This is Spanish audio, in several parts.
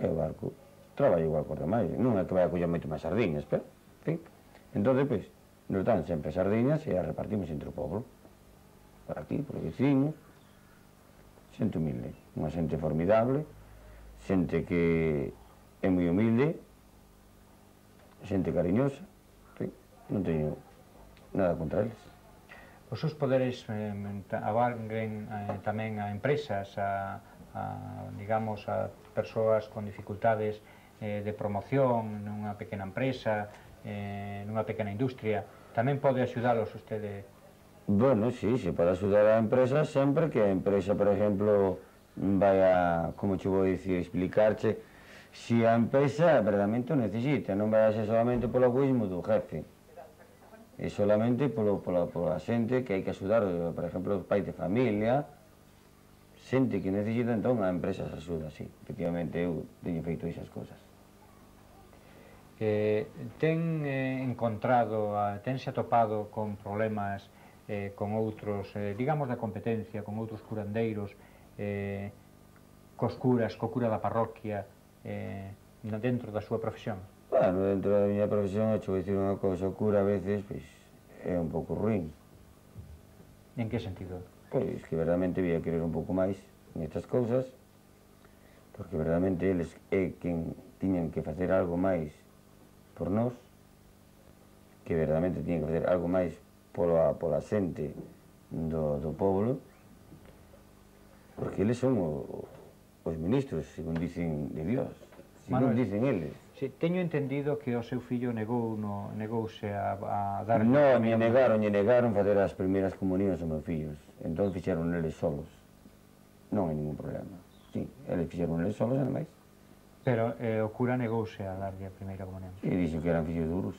E o barco traballa igual cos demais, non é que vai a coller moito máis sardiñas, pero, en fin. Entón, pois, nos dan sempre sardiñas e as repartimos entre o povo. Por aquí, por vecinos, xente humilde, unha xente formidable, xente que é moi humilde, xente cariñosa, en fin, non teño nada contra eles. Os seus poderes abarguen tamén a empresas, digamos, a persoas con dificultades de promoción nunha pequena empresa, nunha pequena industria. Tamén pode axudalos usted? Bueno, sí, se pode axudar a empresa sempre que a empresa, por exemplo, vai a, como che vou dicir, explicarche, se a empresa verdadeiramente o necesita, non vai a ser solamente polo egoísmo do jefe. É solamente pola xente que hai que axudar, por exemplo, os pais de familia, xente que necesita, entón a empresa se axuda, sí, efectivamente, eu teño feito esas cosas. Ten encontrado, tense atopado con problemas con outros, digamos, da competencia, con outros curandeiros, cos curas, co cura da parroquia, dentro da súa profesión? Bueno, dentro da miña profesión, vou dicir unha cousa, o cura a veces, pois, é un pouco ruín. En que sentido? Pois que verdadeiramente vía querer un pouco máis nestas cousas, porque verdadeiramente eles é quen tiñan que facer algo máis por nós, que verdadeiramente tiñan que facer algo máis pola xente do povo, porque eles son os ministros, según dicen de Dios, según dicen eles. Teño entendido que o seu fillo negouse a dar... Non, lle negaron facer as primeiras comunións aos meus fillos. Entón fixeron eles solos. Non hai ningún problema. Sí, eles fixeron eles solos, ademais. Pero o cura negouse a darlle a primeira comunión. Sí, dixo que eran fillos duros.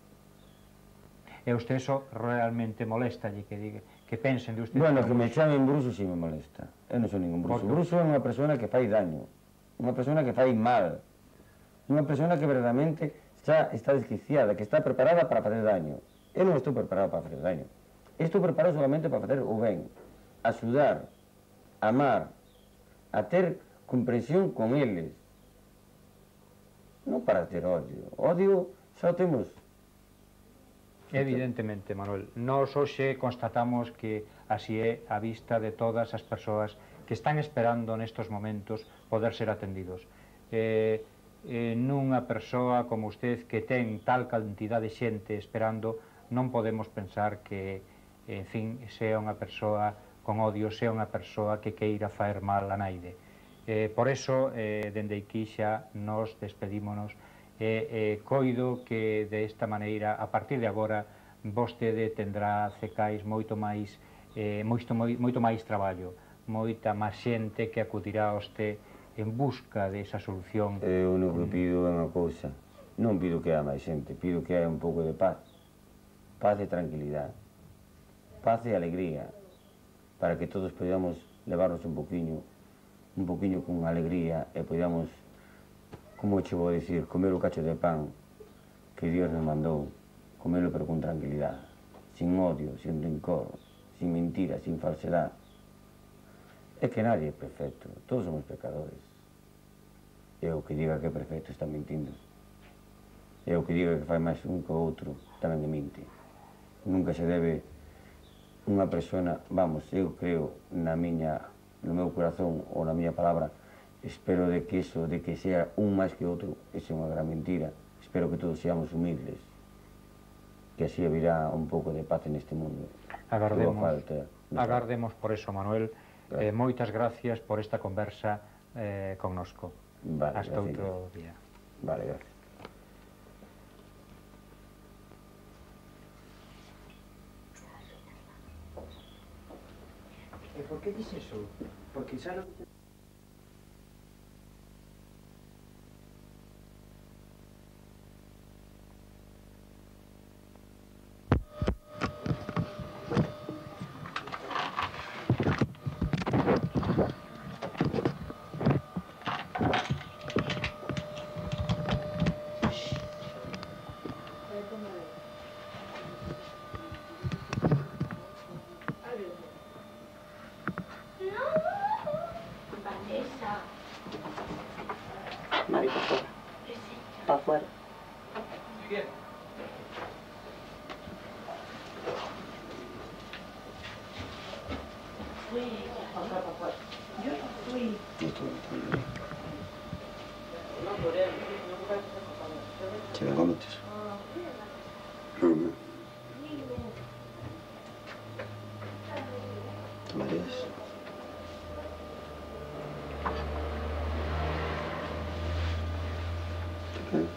E usted eso realmente molestalle que pensen de usted? Bueno, que me chamen bruxo si me molesta. Eu non sou ningún bruxo. Bruxo é unha persona que fai daño. Unha persona que fai mal. Unha persona que verdadeiramente está desquiciada, que está preparada para facer daño. Eu non estou preparado para facer daño. Estou preparado solamente para facer o ben, axudar, amar, a ter comprensión con eles. Non para ter odio. Odio xa o temos. Evidentemente, Manuel. Nós hoxe constatamos que así é a vista de todas as persoas que están esperando nestos momentos poder ser atendidos. Nunha persoa como usted que ten tal cantidad de xente esperando, non podemos pensar que, en fin, sea unha persoa con odio, sea unha persoa que queira faer mal a naide. Por eso, dende aquí xa nos despedímonos e coido que desta maneira, a partir de agora, vostede tendrá cecais moito máis traballo, moita máis xente que acudirá a vostede en busca desa solución. Eu non que pido é unha cousa, non pido que haya máis xente, pido que haya un pouco de paz, paz e tranquilidade, paz e alegría, para que todos podamos levarnos un poquinho con alegría e podamos, como che vou dicir, comer o cacho de pan que Dios nos mandou, comelo pero con tranquilidade, sin odio, sin rencor, sin mentira, sin falsedade. É que nadie é perfecto, todos somos pecadores. E o que diga que é perfecto está mentindo. E o que diga que fai máis un que o outro tamén é mente. Nunca se debe unha persona, vamos, eu creo no meu corazón ou na miña palabra, espero de que iso, de que sea un máis que outro, esa é unha gran mentira. Espero que todos seamos humildes, que así haberá un pouco de paz neste mundo. Agardemos por eso, Manuel. Moitas gracias por esta conversa connosco. Hasta outro día. Vale, gracias. E por que dices eso? Porque xa lo... Mari, para fora. Para fora. Yo fui. ¿Se ven gómitos? ¿Te mareas? ¿Te caes?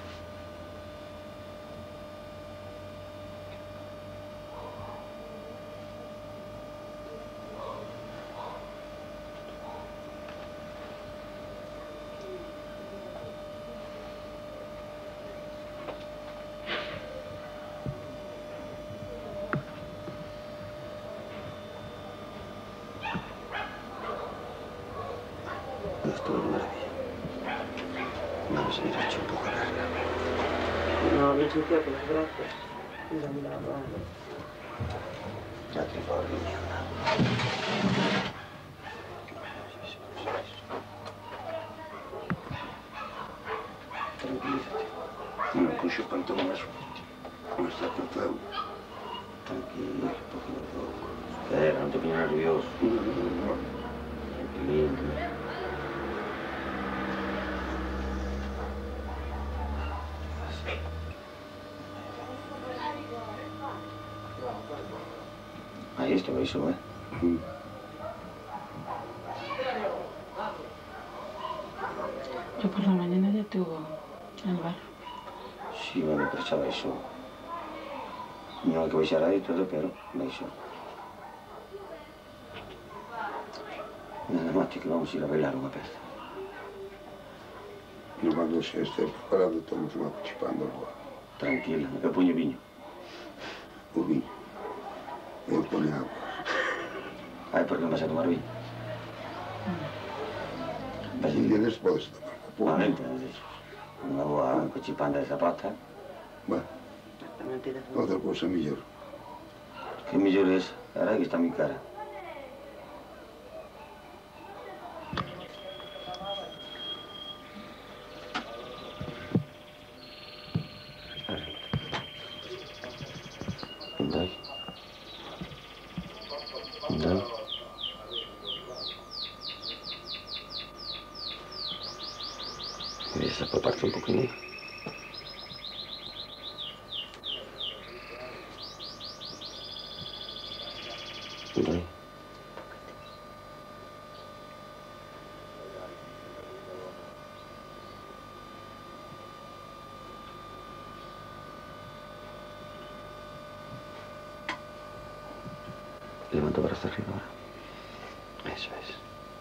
Esto es una maravilla. Vamos a ir a echar un poco larga. No, me ensució con los brazos. Mira, mira, vale. La tripa de mierda. Tranquilízate. No puxo cuanto más. No está cortado. Tranquilo, poquito. Espera, no te pongas nervioso. Tranquilo. Ahí está, eso, ¿eh? Yo por la mañana ya tuvo el bar. Sí, bueno, pensaba eso. Non hai que baixar aí todo, pero baixo. Nada máis que vamos ir a bailar unha peza. No cando se este preparado, estamos unha chipando agua. Tranquila, eu poño viño. O viño. Eu pone agua. Ai, por que vas a tomar viño? Un día des podes tomar. Unha unha boa cochipanda de zapata. Bueno, outra cousa mellor. Que mellor é esa? Ahora que está mi cara. Dai. Dai. Mira, esa parte un poquito. Dai. Levanta para hasta arriba ahora. Eso es.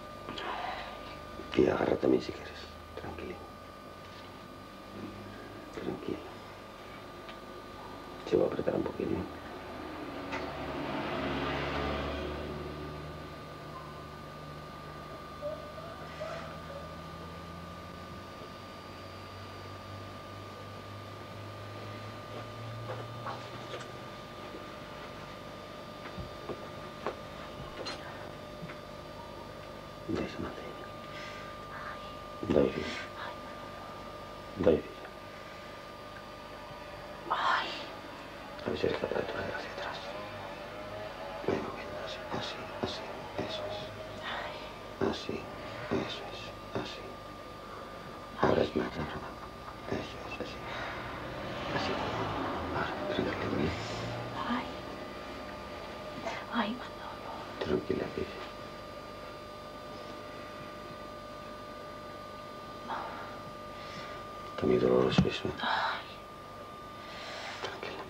Y agarra también si quieres. Tranquilo. Tranquilo. Se va a apretar un poquito. Dai, Samantha. Dai, figlio. Dai, figlio. A ver si eres capaz de torcer hacia atrás. Voy moviendo así, así, así. Eso es. Así, eso es. Así. Ahora es más, ahora más. Eso es, así. Así. Ahora, tranquila, bien. Ay, Manolo. Tranquila, figlio. Está muy doloroso eso, ¿eh? Tranquila.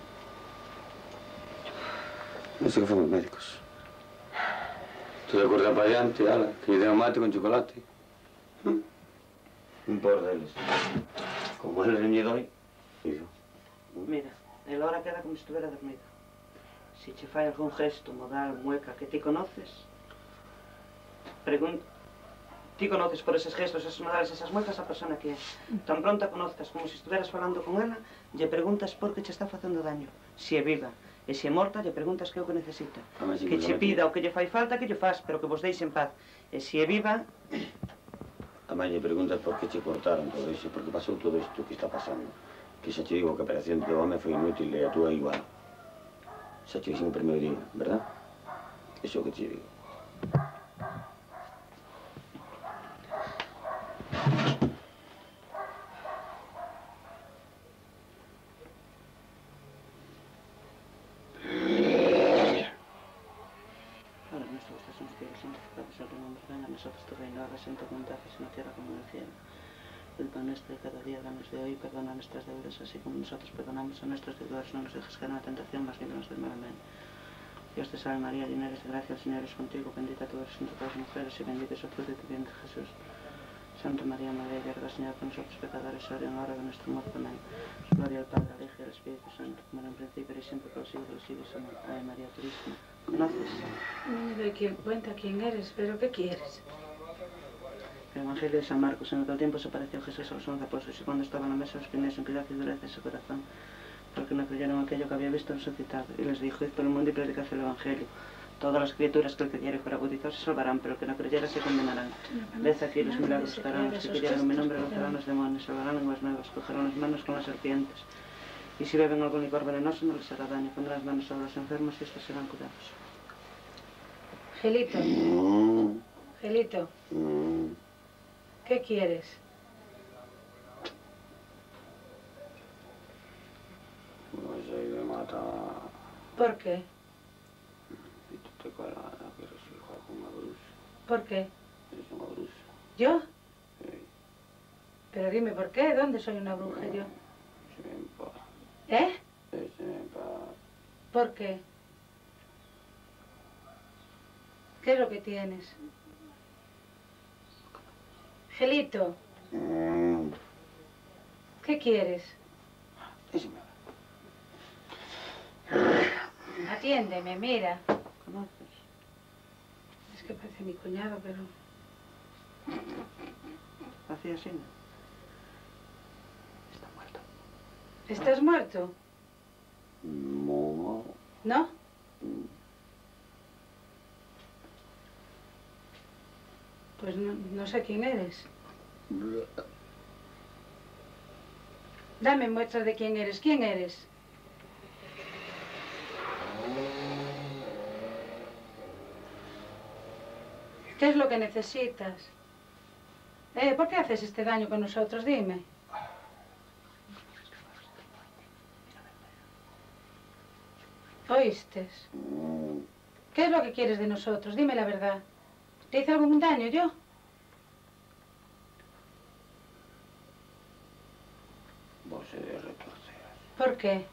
No sé qué fuimos médicos. ¿Tú te acuerdas para adelante, ala? Que yo tengo mate con chocolate. No importa eles. Como eles reñido hoy, hizo. Mira, el hora queda como si estuviera dormido. Si te falla algún gesto, modal, mueca que ti conoces, pregunta. Ti conoces por esos gestos, esos modales, esas muecas a persona que é. Tan pronto a conozcas como se estuveras falando con ela, lle preguntas por que che está facendo daño. Se é viva. E se é morta, lle preguntas que é o que necesita. Que che pida o que lle fai falta, que lle faz, pero que vos deixe en paz. E se é viva... A Además, le preguntas por qué te cortaron todo eso, porque pasó todo esto que está pasando. Que xa te digo que a operación do home foi inútil e a túa igual. Xa te dixen o primeiro día, verdad? Eso é o que te digo. Ahora nuestro gusto son fieles, santificados sea tu nombre, venga a nosotros tu reino, hágase en tu voluntad, así en la tierra como en el cielo. El pan nuestro de cada día, danos de hoy, perdona nuestras deudas, así como nosotros perdonamos a nuestros deudores, no nos dejes caer en la tentación, más líbranos del mal. Amén. Dios te salve María, llena eres de gracia, el Señor es contigo, bendita tú eres entre todas las mujeres y bendito es el fruto de tu vientre, Jesús. Santa María, Madre de Dios, Señor, con nosotros pecadores, ahora y en la hora de nuestra muerte. Amén. Gloria al Padre, al Hijo y al Espíritu Santo, como era en principio y siempre por los siglos de los siglos. Amén. Ave María Purísima. ¿Conoces? No me doy cuenta quién eres, pero ¿qué quieres? El Evangelio de San Marcos. En aquel tiempo se apareció Jesús a los 11 apóstoles y cuando estaban a la mesa los primeros en piedad y dureza su corazón, porque no creyeron aquello que había visto resucitado. Y les dijo: id por el mundo y predicad el Evangelio. Todas las criaturas que el creyere y fuera bautizado se salvarán, pero el que no creyera se condenarán. Ved aquí los milagros que harán los que creyeron en mi nombre, lanzarán los demonios, salvarán lenguas nuevas, cogerán las manos con las serpientes. Y si beben algún licor venenoso no les hará daño, pondrán las manos sobre los enfermos y estos serán curados. Gelito, Gelito, ¿qué quieres? Pues ahí me mata. ¿Por qué? Y tú te calas, que eres hija con una bruja. ¿Por qué? Eres una bruja. ¿Yo? Sí. Pero dime, ¿por qué? ¿Dónde soy una bruja yo? Se me pa. ¿Eh? Se me pa. ¿Por qué? ¿Qué es lo que tienes? Gelito, ¿qué quieres? Déjame. Atiéndeme, mira. ¿Conoces? Es que parece mi cuñado, pero... Hacía así, ¿no? Está muerto. ¿Estás muerto? No. ¿No? Pues no sé quién eres. Dame muestras de quién eres. ¿Quién eres? ¿Qué es lo que necesitas? ¿Por qué haces este daño con nosotros? Dime. ¿Oíste? ¿Qué es lo que quieres de nosotros? Dime la verdad. ¿Te hice algún daño yo? Vos se de retorcer. ¿Por qué?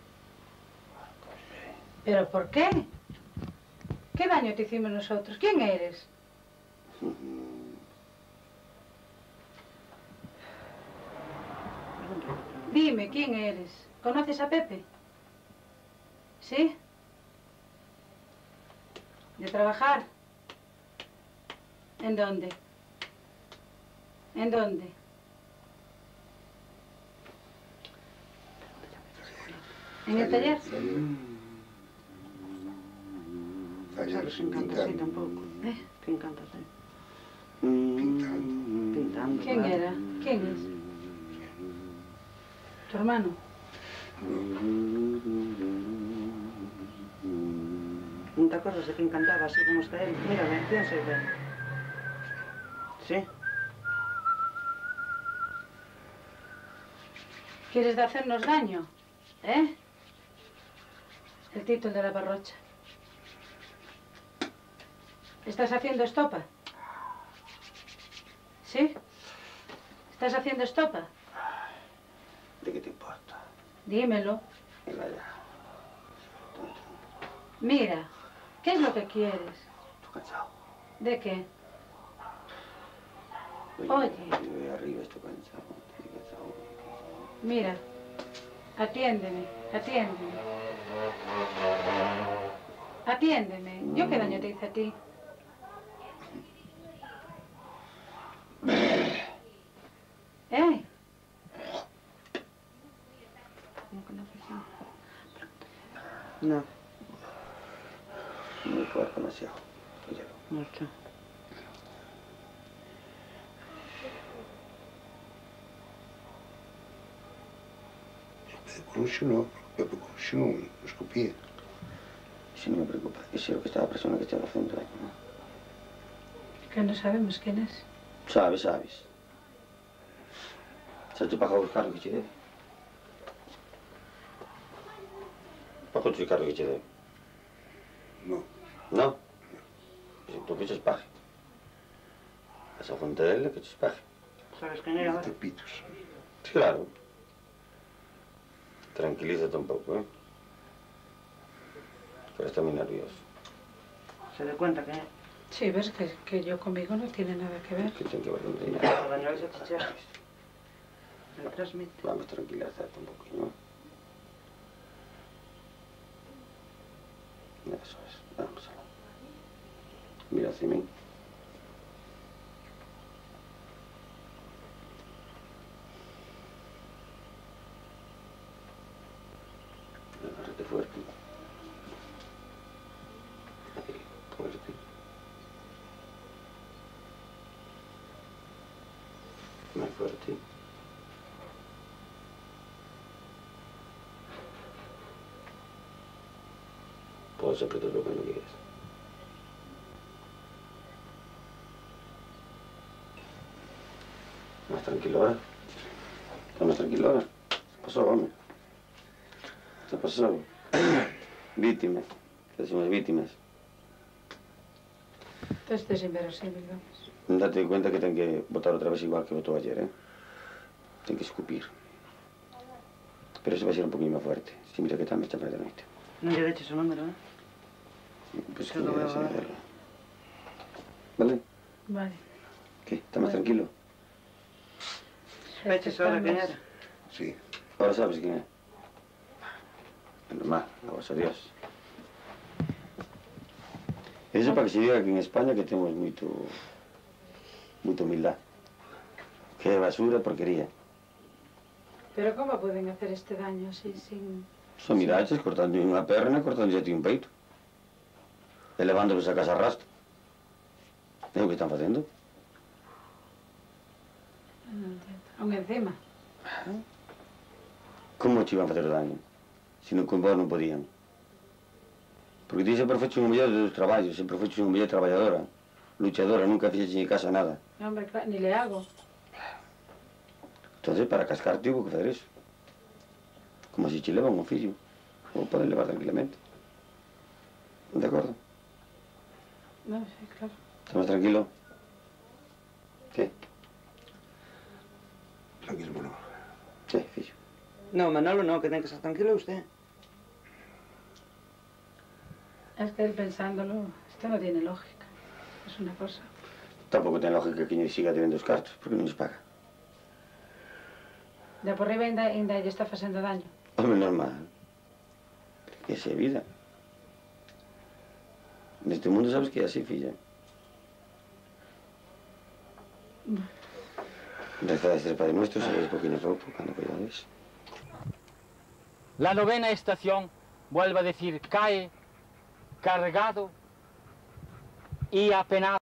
¿Pero por qué? ¿Qué daño te hicimos nosotros? ¿Quién eres? Dime, ¿quién eres? ¿Conoces a Pepe? ¿Sí? ¿De trabajar? ¿En dónde? ¿En dónde? ¿En el taller? ¿Sabes que encanta así tampoco? ¿Qué encanta así? Pintando. Pintando. ¿Quién claro. era? ¿Quién es? ¿Tu hermano? ¿No te acuerdas de que encantaba así como está él? Mírame, piensa y ve. ¿Sí? ¿Quieres de hacernos daño? ¿Eh? El título de la parrocha. ¿Estás haciendo estopa? ¿Sí? ¿Estás haciendo estopa? ¿De qué te importa? Dímelo. Venga ya. Mira, ¿qué es lo que quieres? Estoy cansado. ¿De qué? Oye. Oye. Voy arriba, estoy cansado. Estoy cansado. Mira, atiéndeme, atiéndeme. Atiéndeme. ¿Yo qué daño te hice a ti? ¿Eh? No, Muy fuerte, demasiado. Óyelo. mucho. Coruxo no, eu por Coruxo non escupía. Iso non me preocupa. Iso é o que está a persona que está facendo daño, non? Que non sabemos quen é. Sabes. Xa te paga o cargo que che debe. Paga o cargo que che debe. Non. Non? Pois entón que che pague. Vas a junta dele que che pague. Sabes quen é agora? Tapitos. Sí, claro. Tranquilízate un pouco, eh? Pero está moi nervioso. Se dé cuenta que Sí, ves que yo conmigo no tiene nada que ver. Que ten que ver con dinero. o daño ese chichajes. Me transmite. Vamos a tranquilizarte un poquinho. Eso es. Vamos a ver. Mira hacia mí. Agárrate fuerte. Ahí, fuerte. Más fuerte. Puedes apretar lo que no quieras. Más tranquilo ahora. Está más tranquilo ahora. ¿Qué pasó, hombre? ¿Qué pasó? Víctimas. ¿Qué decimos víctimas? Entonces es inverosímil, vamos. Date cuenta que ten que votar otra vez igual que votó ayer, ¿eh? Ten que escupir. Pero eso va a ser un poquinho más fuerte. Si mira que tal me echa para de noite. Non lle deches o número, eh? Pues Que que lo veo ya se ahora. verlo. ¿Vale? Vale. ¿Qué? ¿Está más tranquilo? Peches ahora quen era? Sí. Ahora sabes quién es. Es normal, gracias a Dios. Eso para que se diga que en España que temos moita humildad. Que é basura, porquería. Pero como poden hacer este daño así sin... Son miraches cortando unha perna, cortando a ti un peito. E levándolos a casa a rastro. É o que están facendo. Non entendo. Aún encima. Como te iban a facer o daño? Se non con vos non podían. Porque ti sempre foste unha muller dos traballos, sempre foste unha muller traballadora, luchadora, nunca fixeche en casa nada. Hombre, claro, ni le hago. Entonces, para cascarte, hubo que fazer eso. Como se che levan un fillo. O poden levar tranquilamente. De acordo? No, sí, claro. Está máis tranquilo? Que? Tranquilo, Manolo. Que, fillo? No, Manolo no, que ten que estar tranquilo usted. Es que él pensándolo, esto no tiene lógica. Es una cosa. Tampouco ten lógica que lle siga tendo os cartos, porque non os paga. De por riba ainda lle está facendo daño. Home, normal. Que esa é a vida. Neste mundo sabes que é así, filla. Reza este Padre Nuestro, sabéis poquinho a pouco, cando cuidades. La novena estación, vuelvo a decir, cae cargado y apenado.